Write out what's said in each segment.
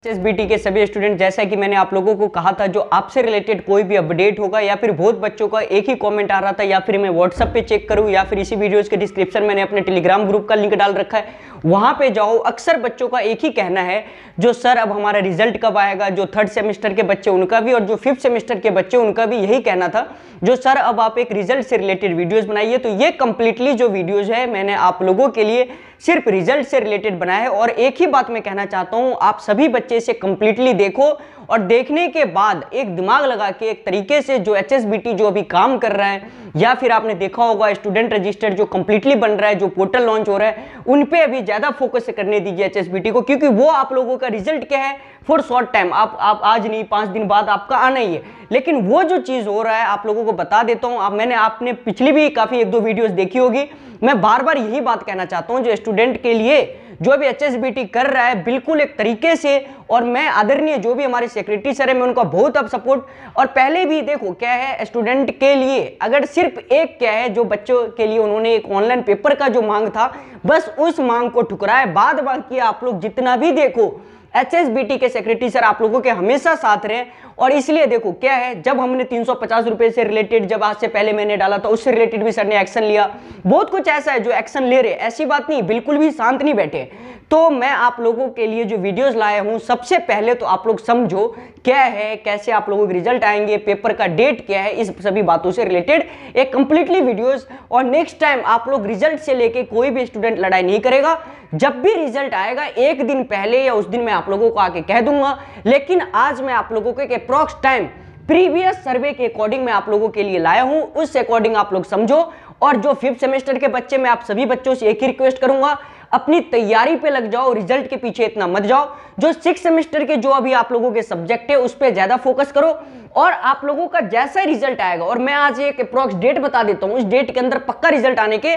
HSBT के सभी student, जैसा कि मैंने आप लोगों को कहा था, जो आपसे रिलेटेड कोई भी अपडेट होगा या फिर बहुत बच्चों का एक ही कमेंट आ रहा था, या फिर मैं व्हाट्सएप पे चेक करूं या फिर इसी वीडियोस के डिस्क्रिप्शन में मैंने अपने टेलीग्राम ग्रुप का लिंक डाल रखा है, वहां पे जाओ। अक्सर बच्चों का एक ही कहना है, जो सर अब हमारा रिजल्ट कब आएगा। जो थर्ड सेमेस्टर के बच्चे उनका भी और जो फिफ्थ सेमेस्टर के बच्चे उनका भी यही कहना था, जो सर अब आप एक रिजल्ट से रिलेटेड वीडियोस बनाइए। तो ये कंप्लीटली जो वीडियोस है मैंने आप लोगों के लिए सिर्फ रिजल्ट से रिलेटेड बनाया है। और एक ही बात मैं कहना चाहता हूं, आप सभी बच्चे इसे कंप्लीटली देखो और देखने के बाद एक दिमाग लगा के एक तरीके से जो एचएसबीटी जो अभी काम कर रहा है, या फिर आपने देखा होगा स्टूडेंट रजिस्टर जो कंप्लीटली बन रहा है, जो पोर्टल लॉन्च हो रहा है, उन पे अभी ज्यादा फोकस करने दीजिए एचएसबीटी को, क्योंकि वो आप लोगों का रिजल्ट क्या है, फॉर शॉर्ट टाइम। आप आज नहीं 5 दिन बाद आपका आना ही है। लेकिन वो जो चीज हो रहा है आप लोगों को बता देता हूं। मैंने आपने पिछली भी काफी 1-2 वीडियोस देखी होगी। मैं बार बार यही बात कहना चाहता हूं, जो स्टूडेंट के लिए जो भी एचएसबीटी कर रहा है बिल्कुल एक तरीके से, और मैं आदरणीय जो भी हमारे सेक्रेटरी सर है, मैं उनका बहुत अब सपोर्ट। और पहले भी देखो क्या है, स्टूडेंट के लिए अगर सिर्फ एक क्या है, जो बच्चों के लिए उन्होंने एक ऑनलाइन पेपर का जो मांग था, बस उस मांग को ठुकराए। बाद बाकी आप लोग जितना भी देखो, एचएसबीटी के सेक्रेटरी सर आप लोगों के हमेशा साथ रहे। और इसलिए देखो क्या है, जब हमने 350 रुपए से रिलेटेड, जब आज से पहले मैंने डाला था, उससे रिलेटेड भी सर ने एक्शन लिया। बहुत कुछ ऐसा है जो एक्शन ले रहे, ऐसी बात नहीं, बिल्कुल भी शांत नहीं बैठे। तो मैं आप लोगों के लिए जो वीडियोस लाया हूं, सबसे पहले तो आप लोग समझो क्या है, कैसे आप लोगों के रिजल्ट आएंगे, पेपर का डेट क्या है, इस सभी बातों से रिलेटेड एक कंप्लीटली वीडियोस। और नेक्स्ट टाइम आप लोग रिजल्ट से लेके कोई भी स्टूडेंट लड़ाई नहीं करेगा। जब भी रिजल्ट आएगा एक दिन पहले या उस दिन मैं आप लोगों को आके कह दूंगा। लेकिन आज मैं आप लोगों को एक अप्रॉक्स टाइम प्रीवियस सर्वे के अकॉर्डिंग मैं आप लोगों के लिए लाया हूं, उस अकॉर्डिंग आप लोग समझो। और जो 5th सेमेस्टर के बच्चे, मैं आप सभी बच्चों से एक ही रिक्वेस्ट करूंगा, अपनी तैयारी पे लग जाओ, रिजल्ट के पीछे इतना मत जाओ। जो 6th सेमेस्टर के जो अभी आप लोगों के सब्जेक्ट है उस पे ज्यादा फोकस करो। और आप लोगों का जैसा ही रिजल्ट आएगा, और मैं आज एक अप्रॉक्स डेट बता देता हूं, उस डेट के अंदर पक्का रिजल्ट आने के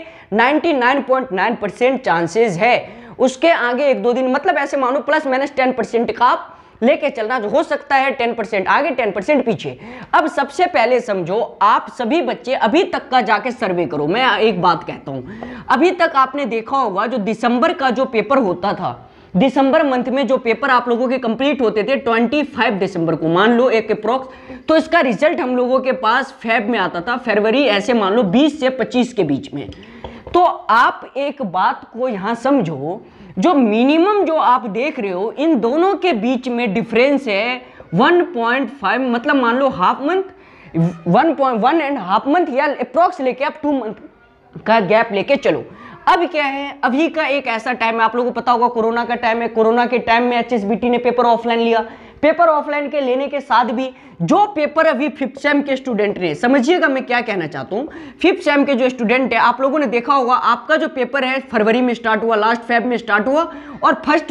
99.9% चांसेस है। उसके आगे 1-2 दिन, मतलब ऐसे मानो प्लस माइनस 10% का आप लेके चलना, जो हो सकता है 10% आगे 10% पीछे। अब सबसे पहले समझो, आप सभी बच्चे अभी तक का जाके सर्वे करो। मैं एक बात कहता हूं, अभी तक आपने देखा होगा जो दिसंबर का जो पेपर होता था, दिसंबर मंथ में जो पेपर आप लोगों के कंप्लीट होते थे 25 दिसंबर को, मान लो एक अप्रॉक्स, तो इसका रिजल्ट हम लोगों के पास फेब में आता था, फरवरी ऐसे मान लो 20 से 25 के बीच में। तो आप एक बात को यहां समझो, जो मिनिमम जो आप देख रहे हो, इन दोनों के बीच में डिफरेंस है 1.5, मतलब मान लो हाफ मंथ, 1.5 मंथ या अप्रॉक्स लेके आप 2 मंथ का गैप लेके चलो। अब क्या है, अभी का एक ऐसा टाइम है, आप लोगों को पता होगा कोरोना का टाइम है। कोरोना के टाइम में एचएसबीटी ने पेपर ऑफलाइन लिया। पेपर ऑफलाइन के लेने के साथ भी जो पेपर अभी 5th सेम के स्टूडेंट ने, समझिएगा मैं क्या कहना चाहता हूं, 5th सेम के जो स्टूडेंट है, आप लोगों ने देखा होगा आपका जो पेपर है फरवरी में स्टार्ट हुआ, लास्ट फेब में स्टार्ट हुआ, और फर्स्ट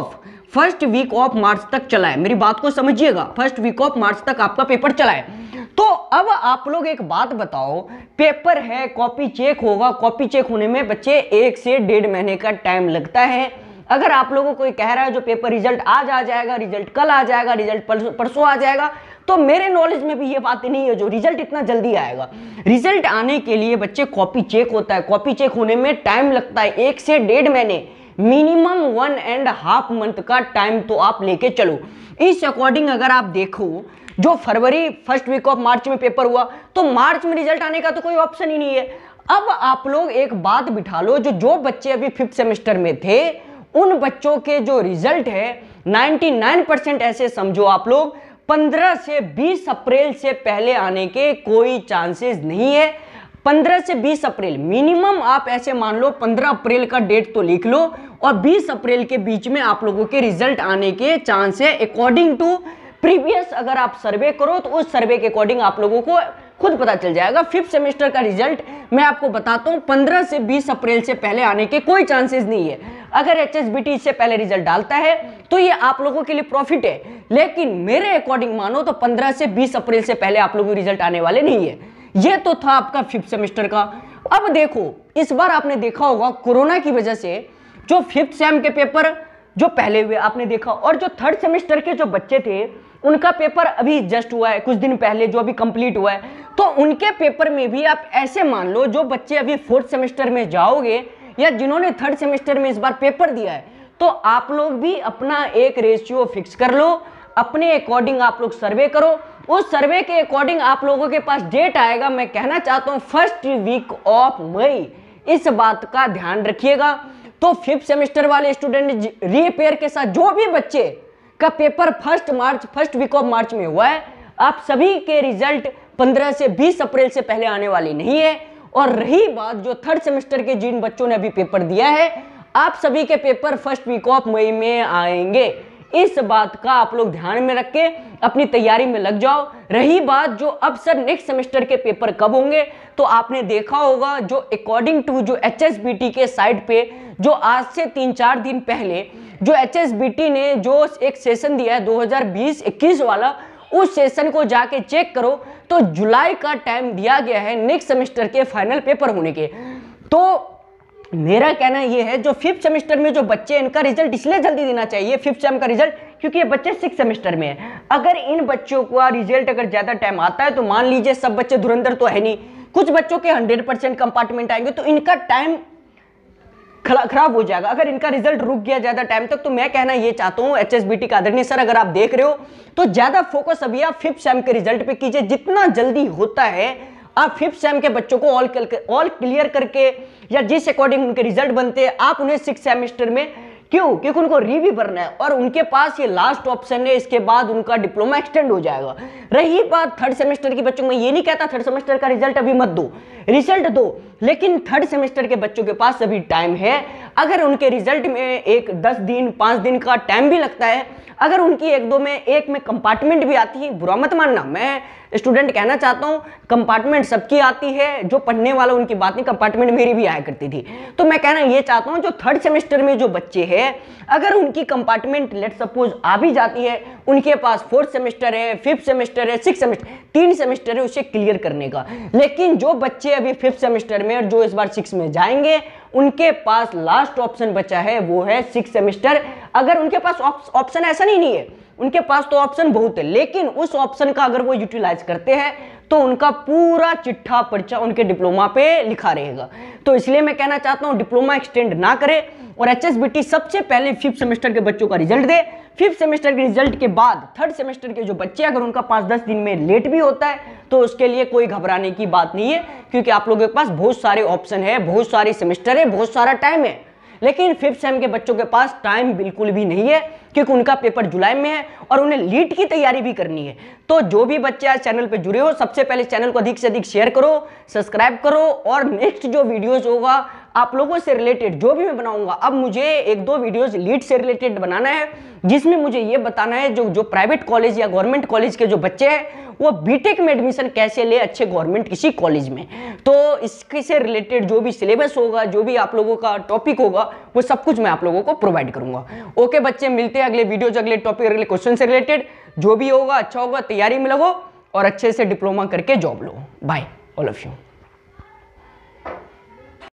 वीक ऑफ मार्च तक चला है। मेरी बात को समझिएगा, फर्स्ट वीक ऑफ मार्च तक आपका पेपर चला है। तो अब आप लोग एक बात बताओ, पेपर है, कॉपी चेक होगा, कॉपी चेक होने में बच्चे 1 से 1.5 महीने का टाइम लगता है। अगर आप लोगों को कोई कह रहा है जो पेपर रिजल्ट आज आ जाएगा, रिजल्ट कल आ जाएगा, रिजल्ट परसों आ जाएगा, तो मेरे नॉलेज में भी ये बात नहीं है जो रिजल्ट इतना जल्दी आएगा। रिजल्ट आने के लिए बच्चे कॉपी चेक होता है, कॉपी चेक होने में टाइम लगता है 1 से 1.5 महीने, मिनिमम 1.5 मंथ का टाइम तो आप लेके चलो। इस अकॉर्डिंग अगर आप देखो, जो फरवरी फर्स्ट वीक ऑफ मार्च में पेपर हुआ, तो मार्च में रिजल्ट आने का तो कोई ऑप्शन ही नहीं है। अब आप लोग एक बात बिठा लो, जो बच्चे अभी 5th सेमेस्टर में थे, उन बच्चों के जो रिजल्ट है 99% ऐसे समझो आप लोग 15 से 20 अप्रैल से पहले आने के कोई चांसेस नहीं है। 15 से 20 अप्रैल मिनिमम, आप ऐसे मान लो 15 अप्रैल का डेट तो लिख लो, और 20 अप्रैल के बीच में आप लोगों के रिजल्ट आने के चांस है। अकॉर्डिंग टू प्रीवियस अगर आप सर्वे करो, तो उस सर्वे के अकॉर्डिंग आप लोगों को खुद पता चल जाएगा। 5th सेमेस्टर का रिजल्ट मैं आपको बताता हूं, 15 से 20 अप्रैल से पहले आने के कोई चांसेस नहीं है। अगर एचएसबीटी इससे पहले रिजल्ट डालता है तो ये आप लोगों के लिए प्रॉफिट है, लेकिन मेरे अकॉर्डिंग मानो तो 15 से 20 अप्रैल से पहले आप लोगों के रिजल्ट आने वाले नहीं है। ये तो था आपका 5th सेमेस्टर का। अब देखो, इस बार आपने देखा होगा कोरोना की वजह से जो 5th सेम के पेपर जो पहले हुए आपने देखा, और जो 3rd सेमेस्टर के जो बच्चे थे उनका पेपर अभी जस्ट हुआ है कुछ दिन पहले, जो अभी कंप्लीट हुआ है, तो उनके पेपर में भी आप ऐसे मान लो, जो बच्चे अभी 4th सेमेस्टर में जाओगे या जिन्होंने 3rd सेमेस्टर में इस बार पेपर दिया है, तो आप लोग भी अपना एक रेशियो फिक्स कर लो, अपने अकॉर्डिंग आप लोग सर्वे करो। उस सर्वे के अकॉर्डिंग आप लोगों के पास डेट आएगा, मैं कहना चाहता हूं फर्स्ट वीक ऑफ मई, इस बात का ध्यान रखिएगा। तो 5th सेमेस्टर वाले स्टूडेंट रीअपेयर के साथ जो भी बच्चे का paper first week of March में हुआ है, आप सभी के रिजल्ट 15 से 20 अप्रैल से पहले आने वाली नहीं है। और रही बात जो 3rd सेमेस्टर के जिन बच्चों ने अभी पेपर दिया है, आप सभी के paper first week of May में आएंगे। इस बात का आप लोग ध्यान में रख के अपनी तैयारी में लग जाओ। रही बात जो अब सर नेक्स्ट सेमेस्टर के पेपर कब होंगे, तो आपने देखा होगा जो अकॉर्डिंग टू जो HSBT के साइट पे जो आज से 3-4 दिन पहले जो HSBT ने जो एक सेशन दिया है 2020-21 वाला, उस सेशन को जाके चेक करो तो जुलाई का टाइम दिया गया है नेक्स्ट सेमेस्टर के फाइनल पेपर होने के। तो मेरा कहना यह है जो 5th सेमेस्टर में जो बच्चे, इनका रिजल्ट इसलिए जल्दी देना चाहिए 5th सेम का रिजल्ट, क्योंकि ये बच्चे 6th सेमेस्टर में है। अगर इन बच्चों का रिजल्ट अगर ज्यादा टाइम आता है तो मान लीजिए सब बच्चे धुरंधर तो है नहीं, कुछ बच्चों के 100% कंपार्टमेंट आएंगे तो इनका टाइम खराब हो जाएगा। अगर इनका रिजल्ट रुक गया ज्यादा टाइम तक, तो मैं कहना ये चाहता हूं HSBT का आदरणीय सर, अगर आप देख रहे हो तो ज्यादा फोकस अभी आप 5th सेम के रिजल्ट पे कीजिए। जितना जल्दी होता है आप 5th सेम के बच्चों को ऑल क्लियर करके या जिस अकॉर्डिंग उनके रिजल्ट बनते हैं आप उन्हें 6th सेमेस्टर में, क्यों, क्योंकि उनको री भरना है और उनके पास ये लास्ट ऑप्शन है, इसके बाद उनका डिप्लोमा एक्सटेंड हो जाएगा। रही बात 3rd सेमेस्टर के बच्चों में, ये नहीं कहता 3rd सेमेस्टर का रिजल्ट अभी मत दो, रिजल्ट दो, लेकिन 3rd सेमेस्टर के बच्चों के पास अभी टाइम है। अगर उनके रिजल्ट में एक 10 दिन 5 दिन का टाइम भी लगता है, अगर उनकी एक में कंपार्टमेंट भी आती है, बुरा मत मानना, मैं स्टूडेंट कहना चाहता हूं कंपार्टमेंट सबकी आती है, जो पढ़ने वाला उनकी बात नहीं, कंपार्टमेंट मेरी भी आया करती थी। तो मैं कहना ये चाहता हूं जो 3rd सेमेस्टर में जो बच्चे हैं, अगर उनकी कंपार्टमेंट लेट सपोज आ भी जाती है, उनके पास 4th सेमेस्टर है, 5th सेमेस्टर है, 6th सेमेस्टर, 3 सेमेस्टर है उसे क्लियर करने का। लेकिन जो बच्चे अभी 5th सेमेस्टर में और जो इस बार 6 में जाएंगे, उनके पास लास्ट ऑप्शन बचा है वो है 6th सेमेस्टर। अगर उनके पास ऑप्शन ऐसा नहीं है, उनके पास तो ऑप्शन बहुत है, लेकिन उस ऑप्शन का अगर वो यूटिलाइज करते हैं तो उनका पूरा चिट्ठा पर्चा उनके डिप्लोमा पे लिखा रहेगा। तो इसलिए मैं कहना चाहता हूं डिप्लोमा एक्सटेंड ना करे और HSBT सबसे पहले 5th सेमेस्टर के बच्चों का रिजल्ट दे। 5th सेमेस्टर के रिजल्ट के बाद 3rd सेमेस्टर के जो बच्चे अगर उनका 5-10 दिन में लेट भी होता है तो उसके लिए कोई घबराने की बात नहीं है, क्योंकि आप लोगों के पास बहुत सारे ऑप्शन है, बहुत सारे सेमेस्टर है, बहुत सारा टाइम है। लेकिन 5th सेम के बच्चों के पास टाइम बिल्कुल भी नहीं है, क्योंकि उनका पेपर जुलाई में है और उन्हें लीट की तैयारी भी करनी है। तो जो भी बच्चे आज चैनल पे जुड़े हो, सबसे पहले चैनल को अधिक से अधिक शेयर करो, सब्सक्राइब करो, और नेक्स्ट जो वीडियोस होगा आप लोगों से रिलेटेड जो भी मैं बनाऊंगा, अब मुझे 1-2 वीडियोस लीट से रिलेटेड बनाना है, जिसमें मुझे ये बताना है जो प्राइवेट कॉलेज या गवर्नमेंट कॉलेज के जो बच्चे हैं वो बीटेक में एडमिशन कैसे ले अच्छे गवर्नमेंट किसी कॉलेज में। तो इसके से रिलेटेड जो भी सिलेबस होगा, जो भी आप लोगों का टॉपिक होगा, वो सब कुछ मैं आप लोगों को प्रोवाइड करूंगा। ओके बच्चे, मिलते हैं अगले वीडियोज, अगले टॉपिक, अगले क्वेश्चन से रिलेटेड। जो भी होगा अच्छा होगा, तैयारी में लगो और अच्छे से डिप्लोमा करके जॉब लो। Bye all of you.